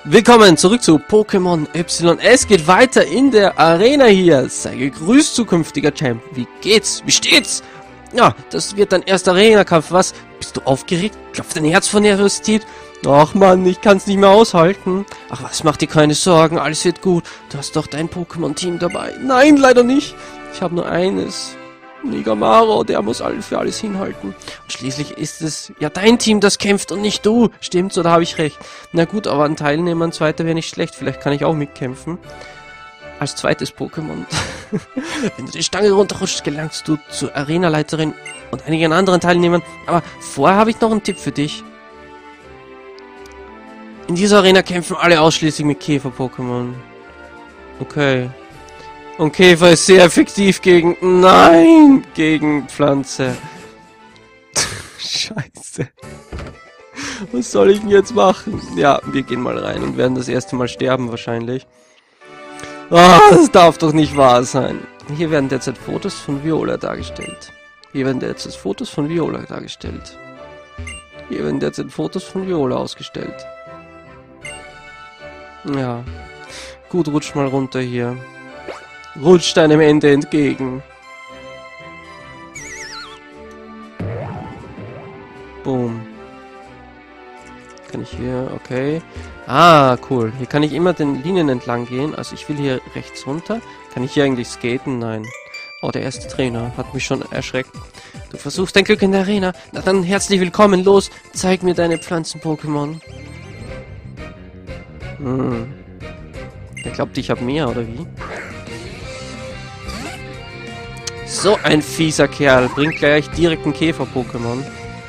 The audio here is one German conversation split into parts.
Willkommen zurück zu Pokémon Y. Es geht weiter in der Arena hier. Sei gegrüßt, zukünftiger Champ. Wie geht's? Wie steht's? Ja, das wird dein erster Arena-Kampf. Was? Bist du aufgeregt? Klopft dein Herz von Nervosität? Ach Mann, ich kann's nicht mehr aushalten. Ach was, mach dir keine Sorgen, alles wird gut. Du hast doch dein Pokémon-Team dabei. Nein, leider nicht. Ich habe nur eines. Nigamaro, der muss für alles hinhalten. Und schließlich ist es ja dein Team, das kämpft und nicht du. Stimmt's, oder habe ich recht? Na gut, aber ein Teilnehmer, ein zweiter wäre nicht schlecht. Vielleicht kann ich auch mitkämpfen. Als zweites Pokémon. Wenn du die Stange runterrutschst, gelangst du zur Arenaleiterin und einigen anderen Teilnehmern. Aber vorher habe ich noch einen Tipp für dich. In dieser Arena kämpfen alle ausschließlich mit Käfer-Pokémon. Okay. Und Käfer ist sehr effektiv gegen... Nein! Gegen Pflanze. Scheiße. Was soll ich denn jetzt machen? Ja, wir gehen mal rein und werden das erste Mal sterben wahrscheinlich. Ah, das darf doch nicht wahr sein. Hier werden derzeit Fotos von Viola dargestellt. Hier werden derzeit Fotos von Viola dargestellt. Hier werden derzeit Fotos von Viola ausgestellt. Ja. Gut, rutsch mal runter hier. Rutscht deinem Ende entgegen. Boom. Kann ich hier... Okay. Ah, cool. Hier kann ich immer den Linien entlang gehen. Also ich will hier rechts runter. Kann ich hier eigentlich skaten? Nein. Oh, der erste Trainer hat mich schon erschreckt. Du versuchst dein Glück in der Arena. Na dann herzlich willkommen. Los, zeig mir deine Pflanzen-Pokémon. Der glaubt, ich habe mehr, oder wie? So ein fieser Kerl. Bringt gleich direkt ein Käfer-Pokémon.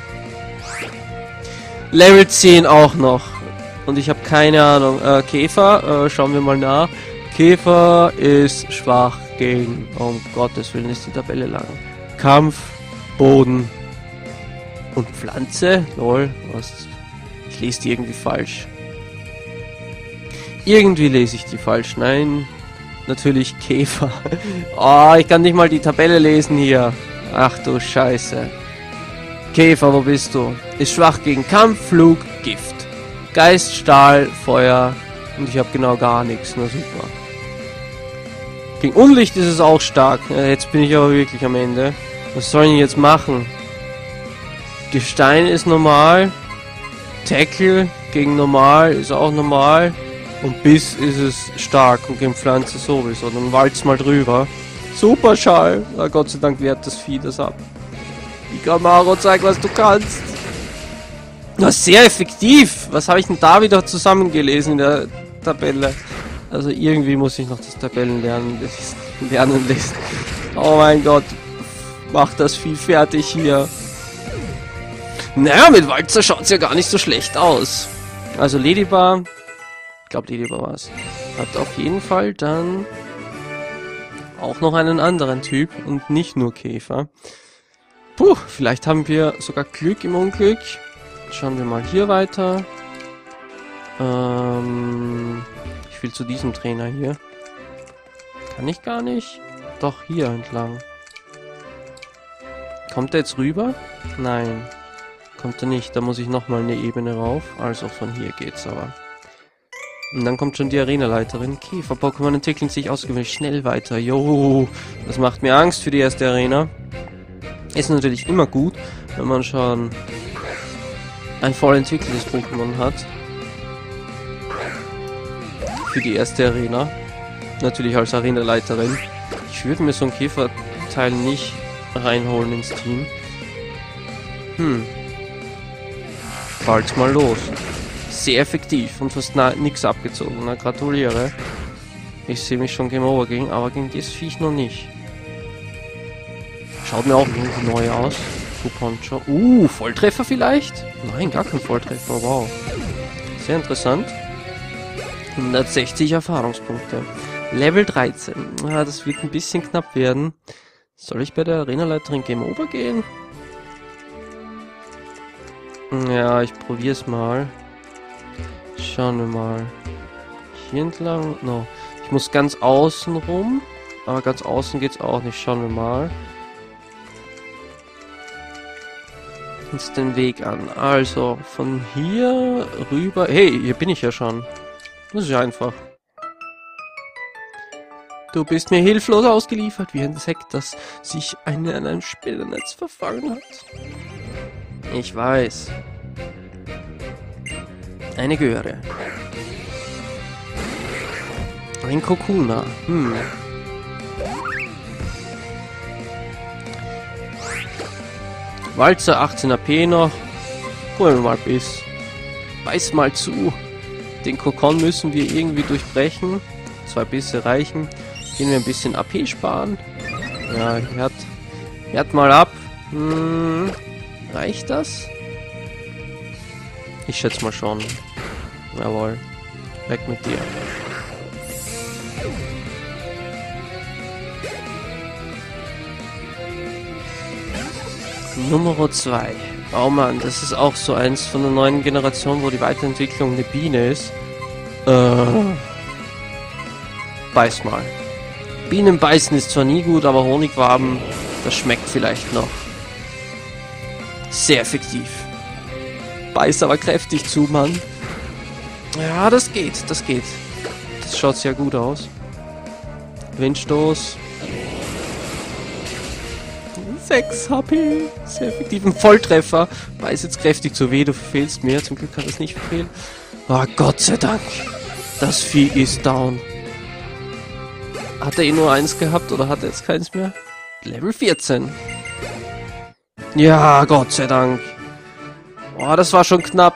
Level 10 auch noch. Und ich habe keine Ahnung. Käfer, schauen wir mal nach. Käfer ist schwach gegen... Um Gottes Willen ist die Tabelle lang. Kampf, Boden und Pflanze. Lol, was? Ich lese die irgendwie falsch. Irgendwie lese ich die falsch. Nein... Natürlich Käfer. Oh, ich kann nicht mal die Tabelle lesen hier. Ach du Scheiße. Käfer, wo bist du? Ist schwach gegen Kampf, Flug, Gift. Geist, Stahl, Feuer. Und ich habe genau gar nichts. Na super. Gegen Unlicht ist es auch stark. Jetzt bin ich aber wirklich am Ende. Was soll ich jetzt machen? Gestein ist normal. Tackle gegen normal ist auch normal. Und Biss ist es stark und gegen Pflanze sowieso. Dann walz mal drüber. Super Schall. Na, Gott sei Dank wehrt das Vieh das ab. Nigamaro, zeig, was du kannst. Na, sehr effektiv. Was habe ich denn da wieder zusammengelesen in der Tabelle? Also irgendwie muss ich noch das Tabellenlernen lesen. Oh mein Gott. Mach das Vieh fertig hier. Naja, mit Walzer schaut es ja gar nicht so schlecht aus. Also Ladybar... Ich glaube, Ladybar war es. Hat auf jeden Fall dann auch noch einen anderen Typ und nicht nur Käfer. Puh, vielleicht haben wir sogar Glück im Unglück. Schauen wir mal hier weiter. Ich will zu diesem Trainer hier. Kann ich gar nicht. Doch, hier entlang. Kommt er jetzt rüber? Nein. Kommt er nicht. Da muss ich nochmal eine Ebene rauf. Also von hier geht's aber. Und dann kommt schon die Arenaleiterin. Käfer-Pokémon entwickeln sich außergewöhnlich schnell weiter. Jo, das macht mir Angst für die erste Arena. Ist natürlich immer gut, wenn man schon ein voll entwickeltes Pokémon hat. Für die erste Arena. Natürlich als Arenaleiterin. Ich würde mir so ein Käferteil nicht reinholen ins Team. Bald mal los. Sehr effektiv und fast nichts abgezogen. Na, gratuliere. Ich sehe mich schon Game Over gegen, aber gegen das Viech noch nicht. Schaut mir auch irgendwie neu aus. Poncho. Volltreffer vielleicht? Nein, gar kein Volltreffer. Wow. Sehr interessant. 160 Erfahrungspunkte. Level 13. Ja, das wird ein bisschen knapp werden. Soll ich bei der Arenaleiterin Game Over gehen? Ja, ich probiere es mal. Schauen wir mal. Hier entlang? No. Ich muss ganz außen rum. Aber ganz außen geht's auch nicht. Schauen wir mal. Uns den Weg an. Also, von hier rüber... Hey, hier bin ich ja schon. Das ist einfach. Du bist mir hilflos ausgeliefert, wie ein Insekt, das sich an einem Spinnennetz verfangen hat. Ich weiß. Eine Göre. Ein Kokuna. Walzer, 18 AP noch. Holen wir mal Biss. Beiß mal zu. Den Kokon müssen wir irgendwie durchbrechen. 2 Bisse reichen. Gehen wir ein bisschen AP sparen. Ja, hört mal ab. Reicht das? Ich schätze mal schon. Jawohl. Weg mit dir. Nummer 2. Oh Mann, das ist auch so eins von der neuen Generation, wo die Weiterentwicklung eine Biene ist. Beiß mal. Bienen beißen ist zwar nie gut, aber Honigwaben, das schmeckt vielleicht noch. Sehr effektiv. Beiß aber kräftig zu, Mann. Ja, das geht, das geht. Das schaut sehr gut aus. Windstoß. 6 HP. Sehr effektiv. Ein Volltreffer. Beiß jetzt kräftig zu weh, du verfehlst mir. Zum Glück kann das nicht verfehlen. Oh, Gott sei Dank. Das Vieh ist down. Hat er eh nur 1 gehabt oder hat er jetzt keins mehr? Level 14. Ja, Gott sei Dank. Oh, das war schon knapp.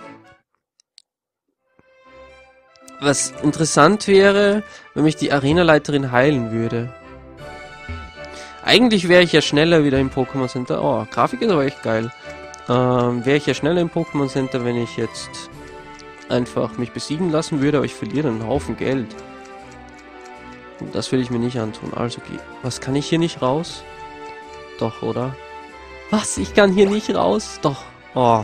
Was interessant wäre, wenn mich die Arenaleiterin heilen würde. Eigentlich wäre ich ja schneller wieder im Pokémon Center. Oh, Grafik ist aber echt geil. Wäre ich ja schneller im Pokémon Center, wenn ich jetzt einfach mich besiegen lassen würde, aber ich verliere einen Haufen Geld. Und das will ich mir nicht antun. Also, was kann ich hier nicht raus? Doch, oder? Was? Ich kann hier nicht raus? Doch. Oh.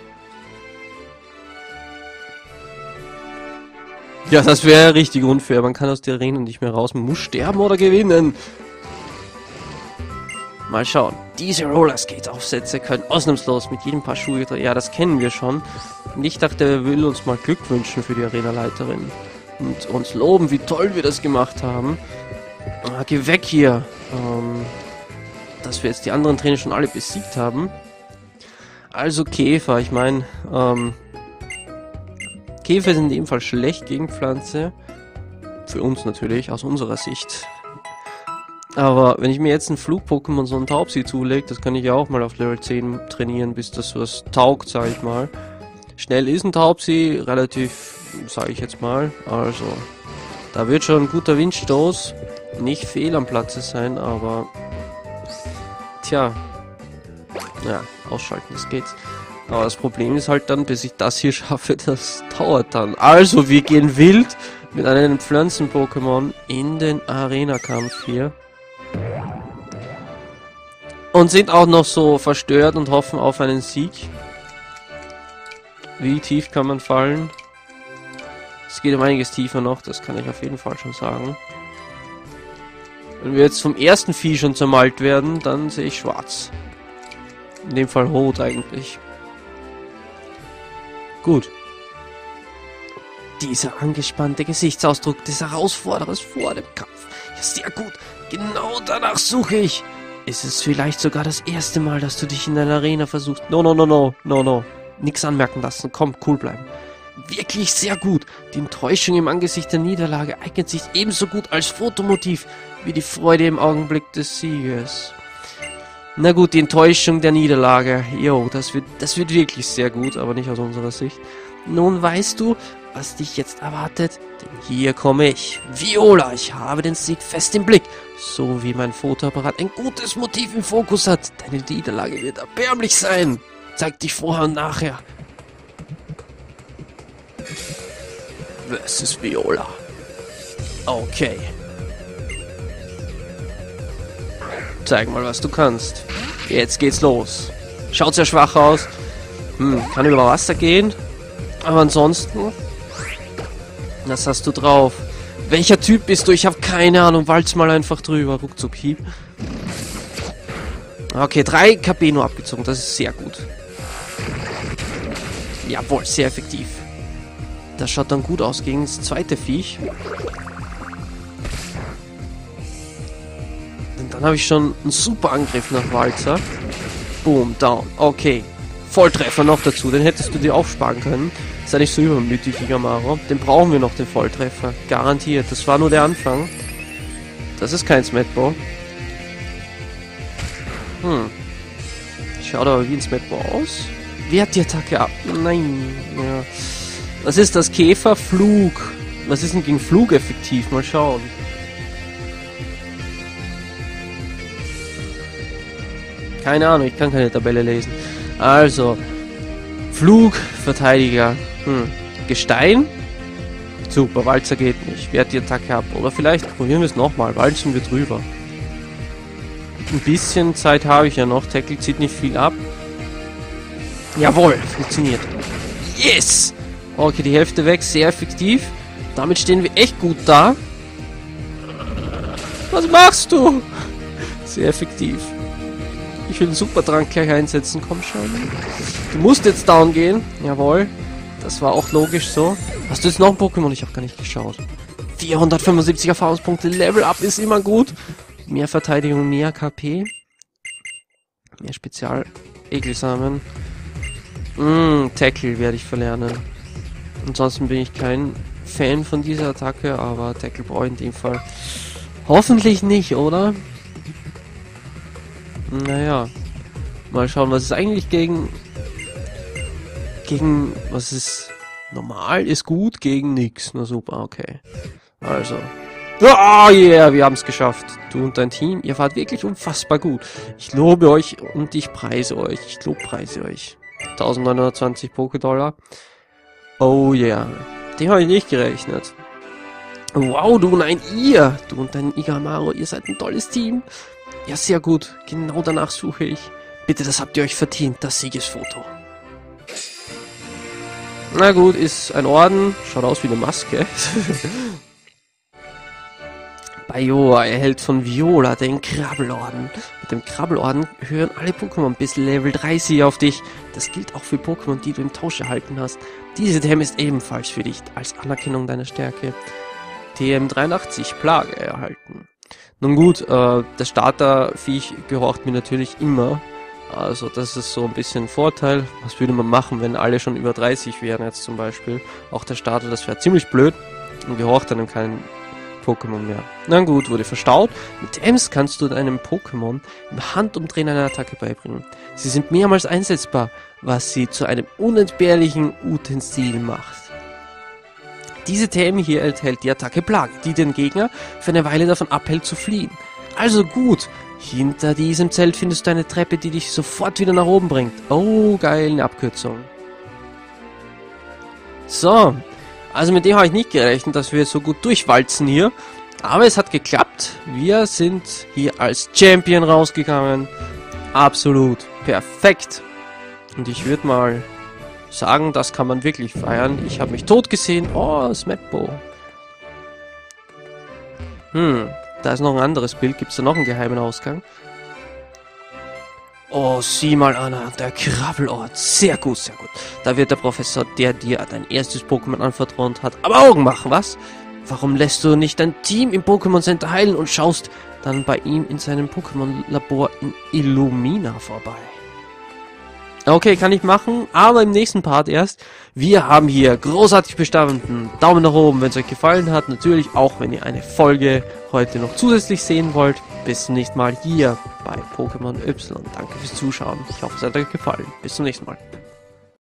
Ja, das wäre richtig unfair. Man kann aus der Arena nicht mehr raus. Man muss sterben oder gewinnen. Mal schauen. Diese Rollerskate-Aufsätze können ausnahmslos mit jedem Paar Schuhe... Ja, das kennen wir schon. Und ich dachte, er will uns mal Glück wünschen für die Arenaleiterin. Und uns loben, wie toll wir das gemacht haben. Geh weg hier. Dass wir jetzt die anderen Trainer schon alle besiegt haben. Also Käfer, ich meine, Käfer sind in dem Fall schlecht gegen Pflanze. Für uns natürlich, aus unserer Sicht. Aber wenn ich mir jetzt einen Flug-Pokémon, so einen Taubsi zulege, das kann ich ja auch mal auf Level 10 trainieren, bis das was taugt, sag ich mal. Schnell ist ein Taubsi, relativ, sage ich jetzt mal. Also, da wird schon ein guter Windstoß nicht fehl am Platze sein, aber... Tja. Ja, ausschalten, das geht. Aber das Problem ist halt dann, bis ich das hier schaffe, das dauert dann. Also, wir gehen wild mit einem Pflanzen-Pokémon in den Arena-Kampf hier. Und sind auch noch so verstört und hoffen auf einen Sieg. Wie tief kann man fallen? Es geht um einiges tiefer noch, das kann ich auf jeden Fall schon sagen. Wenn wir jetzt vom ersten Vieh schon zermalt werden, dann sehe ich schwarz. In dem Fall rot eigentlich. Gut. Dieser angespannte Gesichtsausdruck des Herausforderers vor dem Kampf. Ja, sehr gut. Genau danach suche ich. Ist es vielleicht sogar das erste Mal, dass du dich in einer Arena versuchst? No. Nix anmerken lassen. Komm, cool bleiben. Wirklich sehr gut. Die Enttäuschung im Angesicht der Niederlage eignet sich ebenso gut als Fotomotiv wie die Freude im Augenblick des Sieges. Na gut, die Enttäuschung der Niederlage. Jo, das wird wirklich sehr gut, aber nicht aus unserer Sicht. Nun weißt du, was dich jetzt erwartet, denn hier komme ich. Viola, ich habe den Sieg fest im Blick. So wie mein Fotoapparat ein gutes Motiv im Fokus hat. Deine Niederlage wird erbärmlich sein. Zeig dich vorher und nachher. Versus Viola. Okay. Zeig mal, was du kannst. Jetzt geht's los. Schaut sehr schwach aus. Kann über Wasser gehen. Aber ansonsten... Was hast du drauf? Welcher Typ bist du? Ich habe keine Ahnung. Walz mal einfach drüber. Ruckzuck, Hieb. Okay, 3 KP nur abgezogen. Das ist sehr gut. Jawohl, sehr effektiv. Das schaut dann gut aus gegen das zweite Viech. Und dann habe ich schon einen super Angriff nach Walzer. Boom, down. Okay. Volltreffer noch dazu. Den hättest du dir aufsparen können. Sei nicht so übermütig, Igamaro. Den brauchen wir noch, den Volltreffer. Garantiert. Das war nur der Anfang. Das ist kein Smetbo. Schaut aber wie ein Smetbo aus. Wehrt die Attacke ab. Nein. Ja. Was ist das? Käfer? Flug. Was ist denn gegen Flug effektiv? Mal schauen. Keine Ahnung, ich kann keine Tabelle lesen. Also, Flug, Verteidiger. Gestein. Super, Walzer geht nicht. Wehrt die Attacke ab. Oder vielleicht probieren wir es nochmal. Walzen wir drüber. Ein bisschen Zeit habe ich ja noch. Tackle zieht nicht viel ab. Jawohl, funktioniert. Yes! Okay, die Hälfte weg, sehr effektiv. Damit stehen wir echt gut da. Was machst du? Sehr effektiv. Ich will den Supertrank gleich einsetzen, komm schon. Du musst jetzt down gehen. Jawohl. Das war auch logisch so. Hast du jetzt noch ein Pokémon? Ich habe gar nicht geschaut. 475 Erfahrungspunkte. Level Up ist immer gut. Mehr Verteidigung, mehr KP. Mehr Spezial. Ekelsamen. Tackle werde ich verlernen. Ansonsten bin ich kein Fan von dieser Attacke, aber Tackle brauche ich in dem Fall hoffentlich nicht, oder? Naja. Mal schauen, was ist eigentlich gegen... Was ist... Normal ist gut, gegen nix. Na super, okay. Also... Oh yeah, wir haben es geschafft. Du und dein Team, ihr wart wirklich unfassbar gut. Ich lobe euch und ich preise euch. Ich lobpreise euch. 1920 Pokédollar. Oh yeah. Dem habe ich nicht gerechnet. Wow, du, nein, ihr. Du und dein Igamaro, ihr seid ein tolles Team. Ja, sehr gut. Genau danach suche ich. Bitte, das habt ihr euch verdient, das Siegesfoto. Na gut, ist ein Orden. Schaut aus wie eine Maske. Bayoa erhält von Viola den Krabbelorden. Mit dem Krabbelorden hören alle Pokémon bis Level 30 auf dich. Das gilt auch für Pokémon, die du im Tausch erhalten hast. Diese TM ist ebenfalls für dich als Anerkennung deiner Stärke. TM83 Plage erhalten. Nun gut, das Starterviech gehorcht mir natürlich immer. Also das ist so ein bisschen ein Vorteil. Was würde man machen, wenn alle schon über 30 wären jetzt zum Beispiel? Auch der Starter, das wäre ziemlich blöd. Und gehorcht einem keinen Pokémon mehr. Na gut, wurde verstaut. Mit Ems kannst du deinem Pokémon im Handumdrehen eine Attacke beibringen. Sie sind mehrmals einsetzbar, was sie zu einem unentbehrlichen Utensil macht. Diese TM hier enthält die Attacke Plage, die den Gegner für eine Weile davon abhält zu fliehen. Also gut, hinter diesem Zelt findest du eine Treppe, die dich sofort wieder nach oben bringt. Oh, geil, eine Abkürzung. So, also mit dem habe ich nicht gerechnet, dass wir so gut durchwalzen hier. Aber es hat geklappt. Wir sind hier als Champion rausgegangen. Absolut perfekt. Und ich würde mal sagen, das kann man wirklich feiern. Ich habe mich tot gesehen. Oh, Smetbo. Da ist noch ein anderes Bild. Gibt es da noch einen geheimen Ausgang? Oh, sieh mal an, der Krabbelort. Sehr gut, sehr gut. Da wird der Professor, der dir dein erstes Pokémon anvertraut hat, aber Augen machen, was? Warum lässt du nicht dein Team im Pokémon Center heilen und schaust dann bei ihm in seinem Pokémon-Labor in Illumina vorbei? Okay, kann ich machen, aber im nächsten Part erst. Wir haben hier großartig bestanden. Daumen nach oben, wenn es euch gefallen hat. Natürlich auch, wenn ihr eine Folge heute noch zusätzlich sehen wollt. Bis zum nächsten Mal hier bei Pokémon Y. Danke fürs Zuschauen. Ich hoffe, es hat euch gefallen. Bis zum nächsten Mal.